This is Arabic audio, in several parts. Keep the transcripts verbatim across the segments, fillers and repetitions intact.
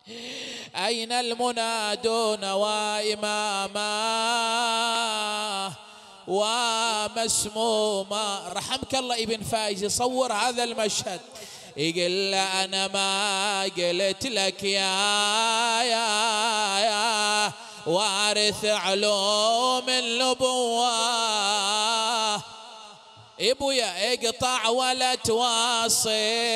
أين المنادون وإماما ومسموما. رحمك الله ابن فايز يصور هذا المشهد، يقول له أنا ما قلت لك يا يا يا وارث علوم النبوة ابويا اقطع ولا تواصل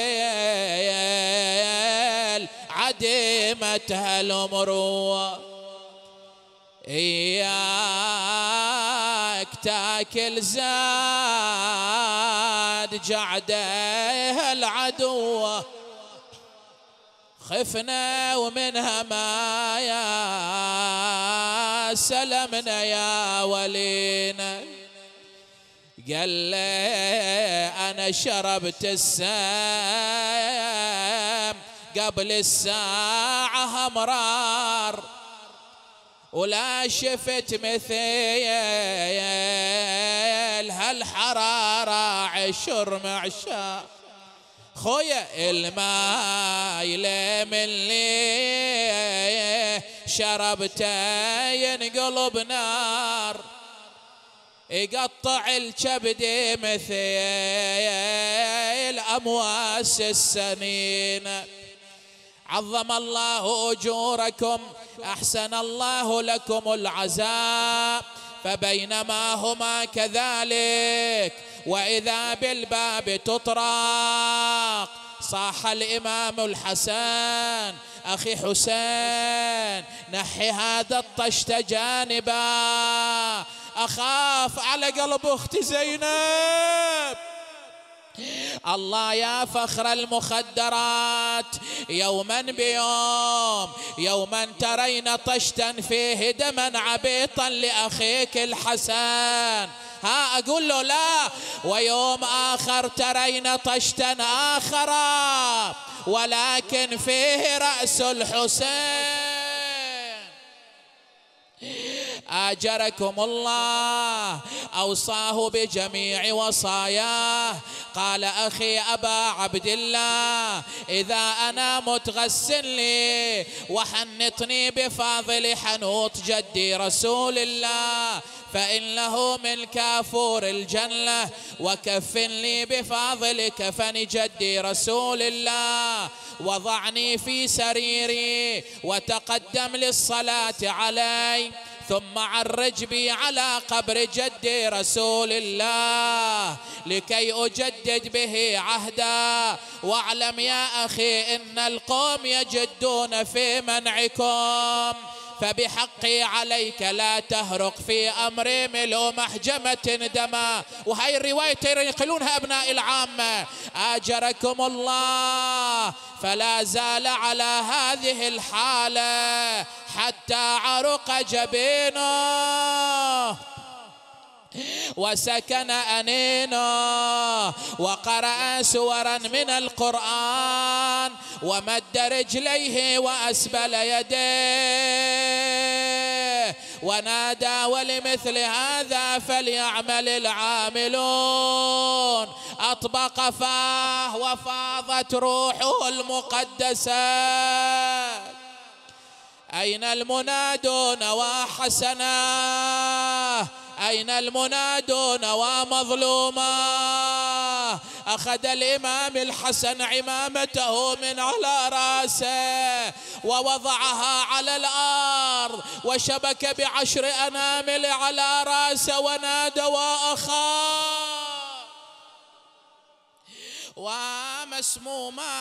عديمة هالمروة، إياك تاكل زاد جعدها العدوة، خفنا ومنها ما يا سلمنا يا ولينا. قال لي أنا شربت السام قبل الساعة أمرار، ولا شفت مثيل هالحرارة عشر معشار. خويا الماء يلم اللي شربته ينقلب نار، يقطع الكبد مثيل أمواس السنين. عظم الله أجوركم، أحسن الله لكم العزاء. فبينما هما كذلك وإذا بالباب تطرق، صاح الإمام الحسن أخي حسين نحي هذا الطشت جانبا، أخاف على قلب أختي زينب. الله يا فخر المخدرات، يوما بيوم يوما ترين طشتا فيه دما عبيطا لأخيك الحسن، ها أقول له لا، ويوم آخر ترين طشتا آخر ولكن فيه رأس الحسين. آجركم الله، أوصاه بجميع وصاياه. قال أخي أبا عبد الله إذا أنا متغسل لي وحنطني بفاضل حنوط جدي رسول الله، فإنه من كافور الجنة، وكفن لي بفاضل كفن جدي رسول الله، وضعني في سريري وتقدم للصلاة علي، ثم عرج بي على قبر جدي رسول الله لكي أجدد به عهدا. واعلم يا أخي إن القوم يجدون في منعكم، فبحقي عليك لا تهرق في أمر ملء محجمة دما. وهي الرواية ينقلونها أبناء العامة. آجركم الله، فلا زال على هذه الحالة حتى عرق جبينه وسكن أنينه، وقرأ سورا من القرآن، ومد رجليه وأسبل يديه، ونادى ولمثل هذا فليعمل العاملون. أطبق فاه وفاضت روحه المقدسة. أين المنادون وحسنا؟ أين المنادون ومظلوما؟ أخذ الإمام الحسن عمامته من على رأسه ووضعها على الأرض، وشبك بعشر أنامل على رأسه ونادى وأخاه ومسموما.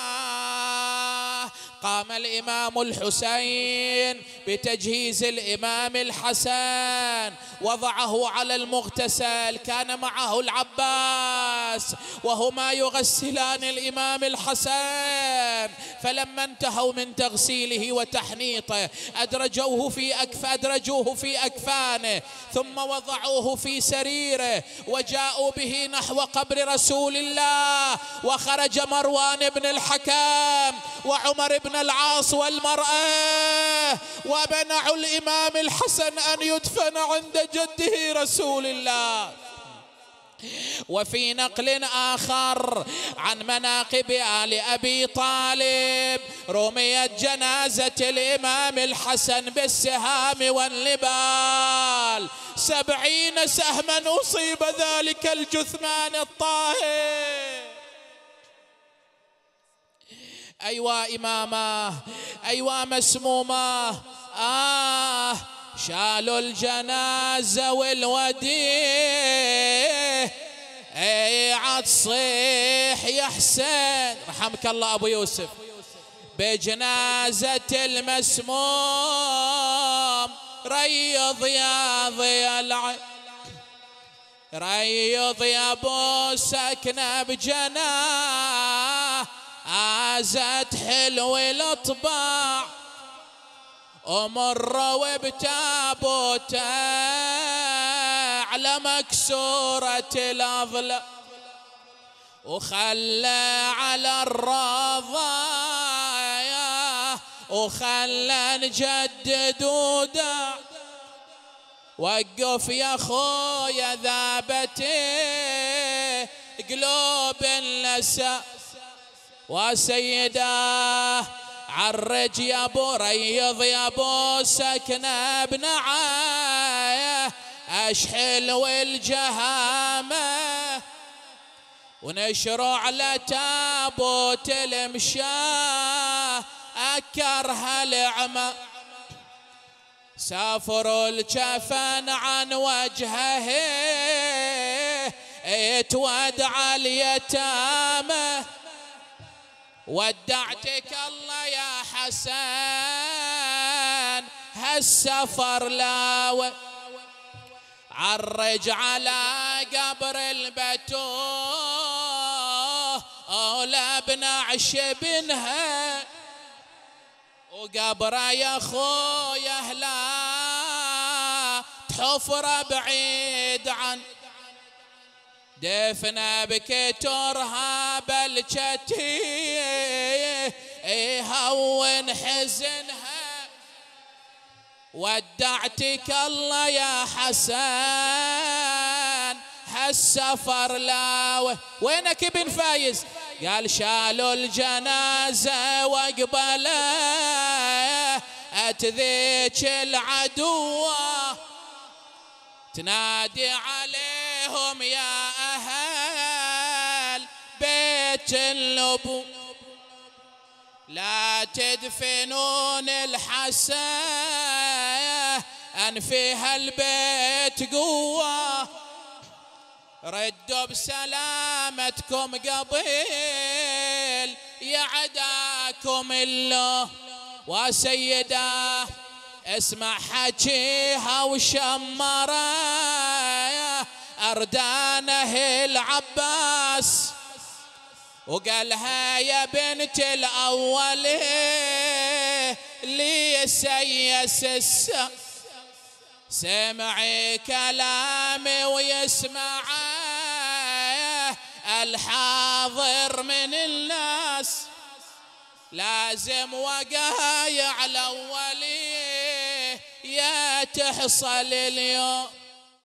قام الإمام الحسين بتجهيز الإمام الحسن، وضعه على المغتسل، كان معه العباس وهما يغسلان الإمام الحسن. فلما انتهوا من تغسيله وتحنيطه أدرجوه في أكف أدرجوه في أكفانه، ثم وضعوه في سريره، وجاءوا به نحو قبر رسول الله. وخرج مروان بن الحكم وعمر بن العاص والمرأة، ومنعوا الإمام الحسن أن يدفن عند جده رسول الله. وفي نقل آخر عن مناقب آل أبي طالب رميت جنازة الإمام الحسن بالسهام والنبال، سبعين سهما أصيب ذلك الجثمان الطاهر. أيوا إمامه، أيوا مسمومه، آه شالوا الجنازة والوديه، اي عاد صيح يا حسين رحمك الله أبو يوسف بجنازة المسموم، ريض يا ضيا العين، ريض يا ابو سكنه بجناه، عازت حلو الاطباع ومروا بتابوته على مكسورة الأضلاع، وخلى على الرضايا وخلى نجدد وداع، وقف يا خويا ذابته قلوب النساء، وسيداه عرج يا ابو ريض يا ابو سكنه بنعايه، اشحل والجهامه ونشروا على تابوت المشاه، اكرها العمى سافروا الجفن عن وجهه، اتودع اليتامى، ودعتك الله يا حسن هالسفر لاوي، عرج على قبر البتوه أولى بنعش بنها، وقبره يا خويا هلا تحفره بعيد عن دفنا بكترها بلجتي، هون حزنها، ودعتك الله يا حسن هالسفر لاوي. وينك ابن فايز؟ قال شالوا الجنازة وقبله أتذيك العدوة، تنادي عليهم يا أهل بيت النبو، لا تدفنون الحسن أن في هالبيت قوة، ردوا بسلامتكم قبل يعداكم الله. وسيداه اسمع حكيها وشمره أردانه العباس، وقالها يا بنت الأول لي سيس السا، سمعي كلامي ويسمع الحاضر من الناس، لازم وقايع الأولي يا تحصل اليوم.